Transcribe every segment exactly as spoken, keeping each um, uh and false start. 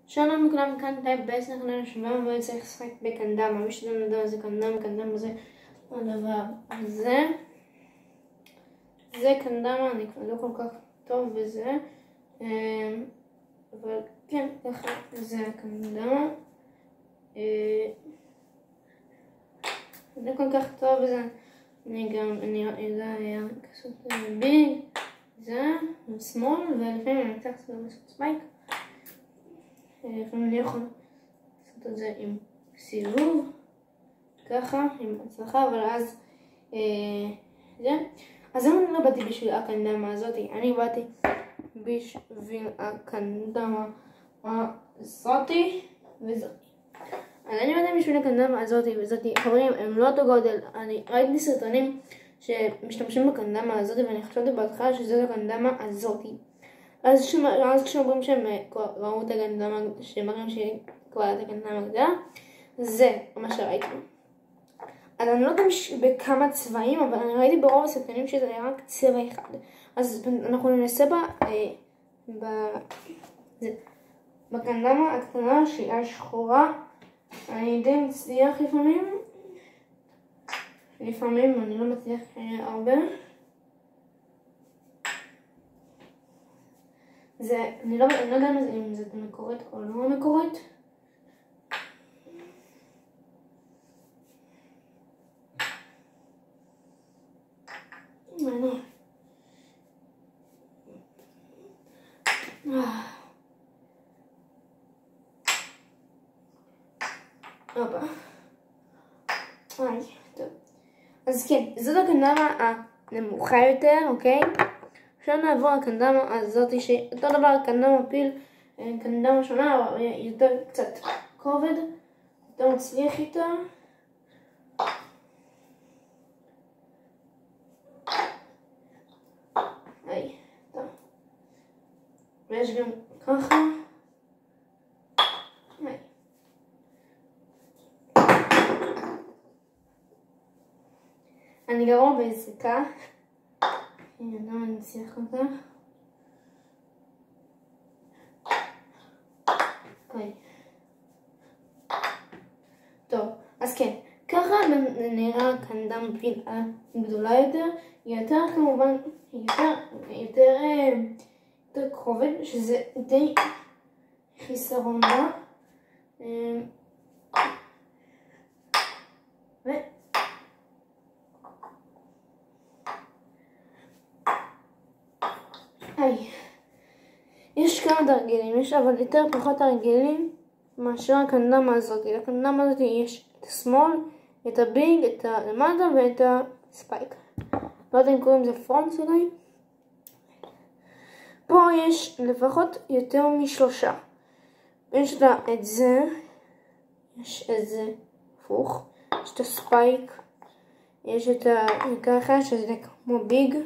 שלום לכולם, כאן טייפ בייס, אנחנו נשמע מה צריך לשחק בקנדמה. מי שלא יודע זה קנדמה, קנדמה זה הדבר הזה. זה קנדמה, אני כבר לא כל כך טוב בזה, אבל כן, ככה זה הקנדמה. אני לא כל כך טוב בזה, אני גם, אני יודע לעשות ביג, זה, שמאל, ולפעמים אני צריך לעשות ספייק. לפעמים אני יכול לעשות את זה עם סיבוב, ככה, עם הצלחה, אבל אז זה. אז אני לא באתי בשביל הקנדמה הזאתי, אני באתי בשביל הקנדמה הזאתי וזאתי. אז אני באתי בשביל הקנדמה הזאתי וזאתי. חברים, הם לא אותו גודל. אני ראיתי סרטונים שמשתמשים בקנדמה הזאתי, ואני חשבתי בהתחלה שזאת הקנדמה הזאתי. אז כשאומרים שהם ראו את הקנדמה, שמראים שהיא כבר את הקנדמה הגדולה, זה מה שראיתי. אז אני לא יודעת בכמה צבעים, אבל אני ראיתי ברוב הסרטונים שזה היה רק צבע אחד. אז אנחנו ננסה בקנדמה הקטנה שהיא השחורה. אני די מצליח לפעמים. לפעמים אני לא מצליח הרבה. זה, אני לא, אני לא יודע אם זה מקורית או לא מקורית. מעניין. אופה. איי, טוב. אז כן, זאת הקנדמה הנמוכה יותר, אוקיי? עכשיו נעבור לקנדמה הזאת שאותו דבר, קנדמה פיל, קנדמה שונה, אבל יותר קצת כובד, יותר מצליח איתה. היי, טוב. ויש גם ככה. היי. אני גרוע בעסקה. הנה, למה אני אצליח אותה? אוקיי. טוב, אז כן, ככה נראה קנדמה פיל הגדולה יותר. היא יותר כמובן, יותר, יותר, יותר כובד, שזה די חיסרון בה. ו... היי. יש כמה תרגילים, יש אבל יותר פחות תרגילים מאשר הקנדמה הזאת. לקנדמה הזאת יש את השמאל, את הביג, את הלמטה ואת הספייק. לא יודע אם קוראים לזה פרונט אולי. פה יש לפחות יותר משלושה. יש את זה, יש את זה הפוך, יש את הספייק, יש את ככה שזה כמו ביג.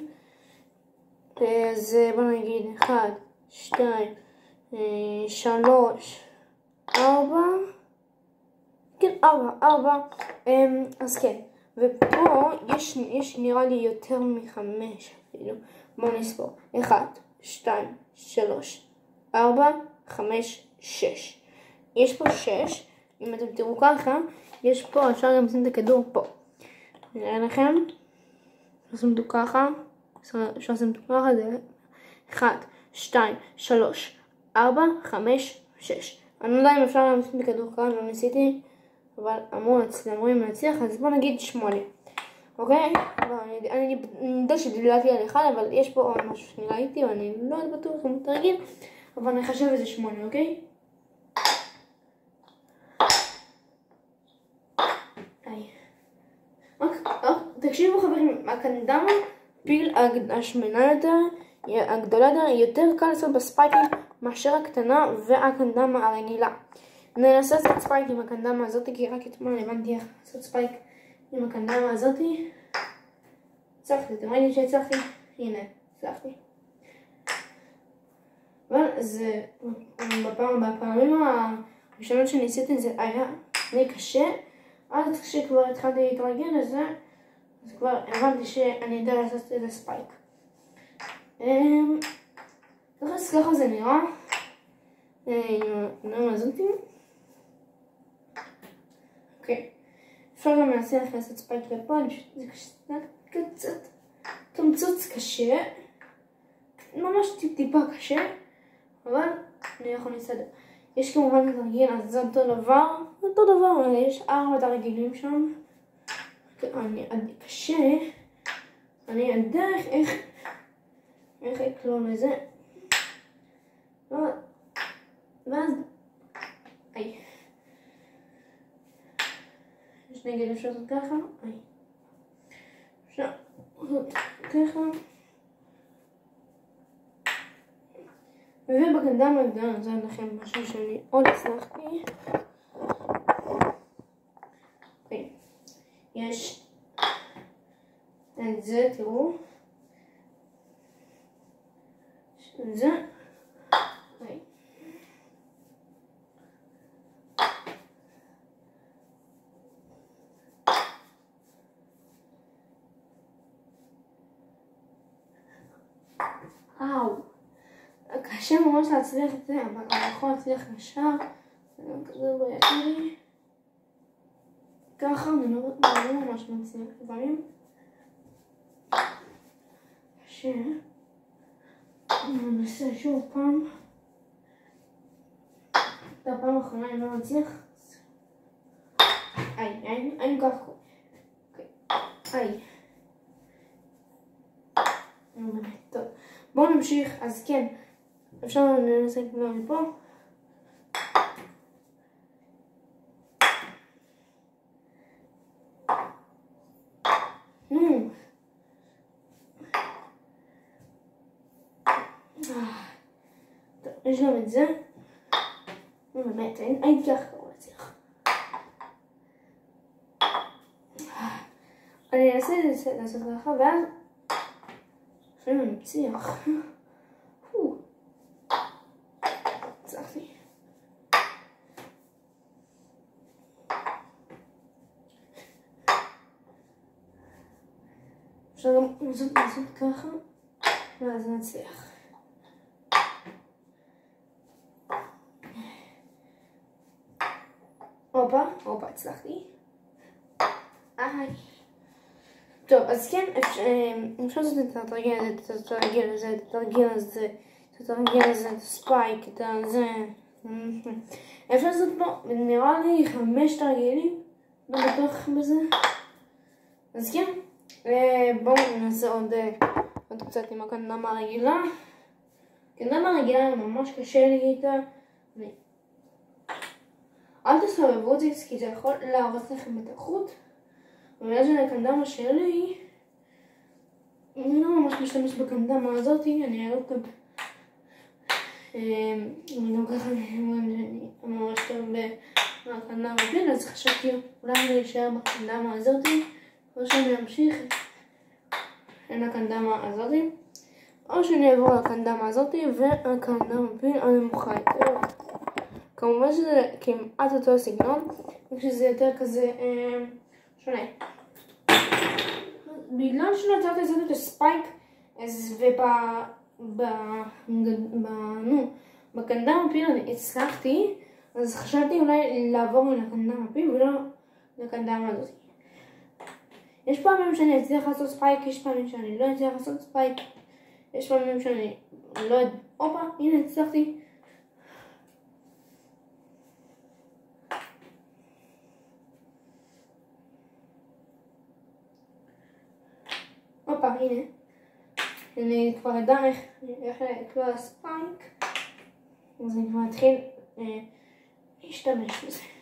אז בוא נגיד אחד, שתיים, שלוש, ארבע, כן, ארבע, ארבע, אז כן, ופה יש, יש נראה לי יותר מחמש אפילו. בואו נספור, אחד, שתיים, שלוש, ארבע, חמש, שש. יש פה שש, אם אתם תראו ככה, יש פה, אפשר גם לשים את הכדור פה. נראה לכם? נשים אותו ככה. אפשר לשים את ככה, זה אחד, שתיים, שלוש, ארבע, חמש, שש. אני לא יודע אם אפשר לשים את הכדור ככה, לא ניסיתי, אבל אמורים להצליח, אז בוא נגיד שמונה. אוקיי? אני יודע שדילגתי על אחד, אבל יש פה משהו שאני ראיתי, ואני לא יודע בטוח אם אתה רגיל, אבל אני חושב שזה שמונה, אוקיי? תקשיבו חברים, הקנדמה פיל השמנה יותר, הגדולה יותר, יותר קל לעשות בספייקים מאשר הקטנה והקנדמה הרגילה. ננסה לעשות ספייק עם הקנדמה הזאת, כי רק אתמול הבנתי איך לעשות ספייק עם הקנדמה הזאת. הצלחתי, אתם ראיתם שהצלחתי? הנה, הצלחתי. אבל זה, בפעמים הראשונות שניסיתי זה היה די קשה, אז כשכבר התחלתי להתרגל לזה, אז כבר הבנתי שאני יודע לעשות את הספייק. ככה זה נראה. עם הזאתי. אוקיי. אפשר גם להציע לך לעשות ספייק לפה, זה קצת קמצוץ קשה. ממש טיפה קשה, אבל אני יכול להסתדר. יש כמובן את הרגיל, אז זה אותו דבר, אותו דבר, יש ארבעת הרגילים שם. אני קשה, אני הדרך איך, איך אקלול לזה. ואז, איי. יש נגד אפשר לעשות ככה, איי. אפשר לעשות ככה. ובקנדם הגדול נזל לכם משהו שאני עוד הצלחתי. אוקיי. יש את זה, תראו. יש את זה. אוקיי. אאו. קשה ממש להצליח את זה, אבל אני יכול להצליח ישר. זה גם כזה בעייתי. ככה אני לא ממש מצליח דברים. קשה. אני מנסה שוב פעם. את הפעם האחרונה אני לא מצליח. איי, איי, איי ככה. איי. טוב. בואו נמשיך, אז כן. אפשר לנסה כבר מפה. נו. טוב, יש גם את זה. נו, באמת, אין כך כבר להצליח. אני אנסה לעשות ככה, ואז לפעמים אני מצליח. הצלחתי. אפשר גם לעשות ככה, ואז נצליח. הופה, הופה, הצלחתי. איי. טוב, אז כן, אפשר לעשות את התרגיל הזה, את התרגיל הזה, את התרגיל הזה, את התרגיל הזה, את הספייק, את הזה. אפשר לעשות פה, נראה לי חמש תרגילים, לא בטוח בזה. אז כן, בואו ננסה עוד, עוד קצת עם הקנדמה הרגילה. הקנדמה הרגילה ממש קשה לי איתה. אל תסובבו את זה, כי זה יכול להרוס לכם את החוט. ובגלל שזה הקנדמה שלי, אני לא ממש משתמש בקנדמה הזאת, אני אעלה אותה. אני גם ככה אני ממש טוב בקנדמה בלי, אז חשבתי אולי אני אשאר בקנדמה הזאת, או שאני אמשיך עם הקנדמה הזאת, או שאני אעבור לקנדמה הזאת והקנדמה בלי הנמוכה יותר. כמובן שזה כמעט אותו סגנון, וכשזה יותר כזה שונה. בגלל שלא יצרתי לעשות את הספייק, אז בקנדמה פיל אני הצלחתי, אז חשבתי אולי לעבור לקנדמה פיל ולא לקנדמה הזאת. יש פעמים שאני אצליח לעשות ספייק, יש פעמים שאני לא אצליח לעשות ספייק, יש פעמים שאני לא יודע, אופה, הנה הצלחתי. הופה, הנה. אני כבר יודע איך לקלוע ספייק, אז אני כבר אתחיל להשתמש בזה.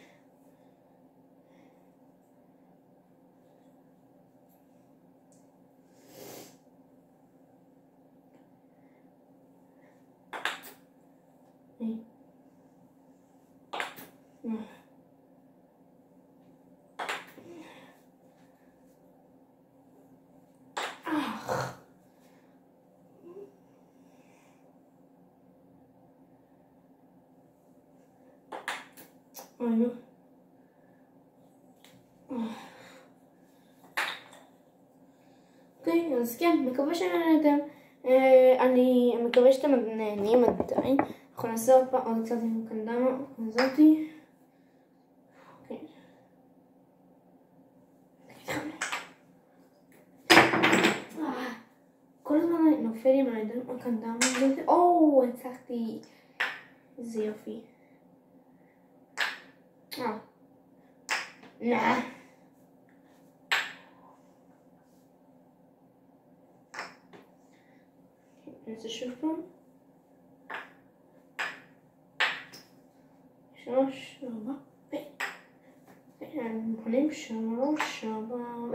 אוקיי, אז כן, מקווה שנהנתם. אני מקווה שאתם נהנים עדיין. אנחנו נעשה עוד פעם עוד קצת עם הקנדמה הזאתי. אוקיי. כל הזמן נופל עם הידיים הקנדמה הזאתי. או, הצלחתי. איזה יופי. אה. נאה. נעשה שוב פעם. שלוש, ארבע, ו... מוכנים? שלוש, ארבע, ו...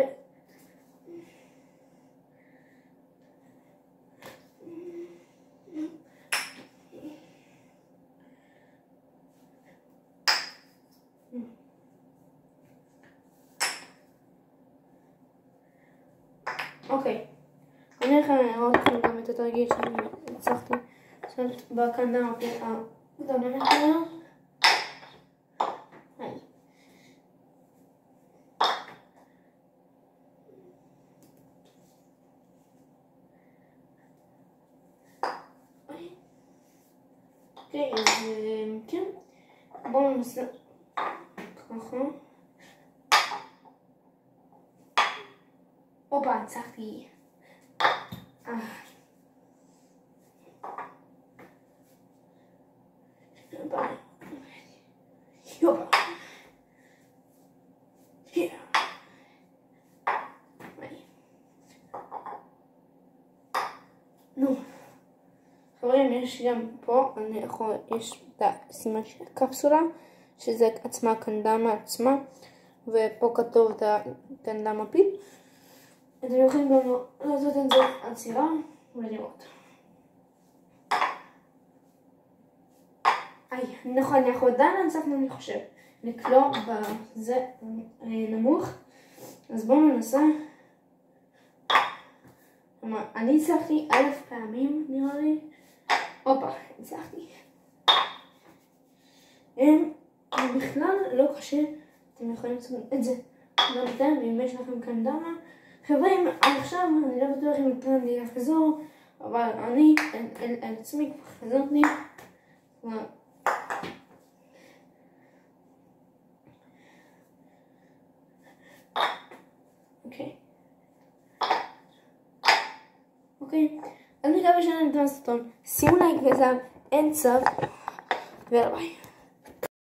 אוקיי. אני הולך לראות לכם גם את התרגיל שאני הצלחתי לעשות בקנדמה הגדולה שלנו. אוקיי, אז כן, בואו נעשה ככה. הופה, הצלחתי. יופ. נו. חברים, יש גם פה, אני יכול, יש את הסימן של הקפסולה, שזה עצמה הקנדמה עצמה, ופה כתוב את הקנדמה פיל. אתם יכולים גם לעשות את זה עצירה ולראות. איי, נכון, אנחנו עדיין הצלחנו, אני חושב, לקלוע בזה נמוך. אז בואו ננסה. אני הצלחתי אלף פעמים, נראה לי. הופה, הצלחתי. בכלל לא קשה, אתם יכולים לעשות את זה גם אתם, אם יש לכם קנדמה. חברים, עכשיו אני לא בטוח אם נתן לי לחזור, אבל אני על עצמי כבר חזרתי. אוקיי. אוקיי. אז מקווה שאני נתן סרטון. שימו לייק וזהב, אין סוף, וביי.